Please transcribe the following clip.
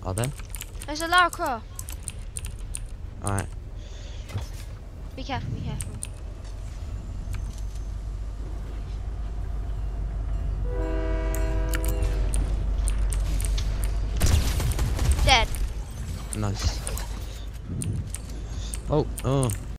Are there? There's a Lara Croft. Alright. Be careful, be careful. Dead. Nice. Oh, oh.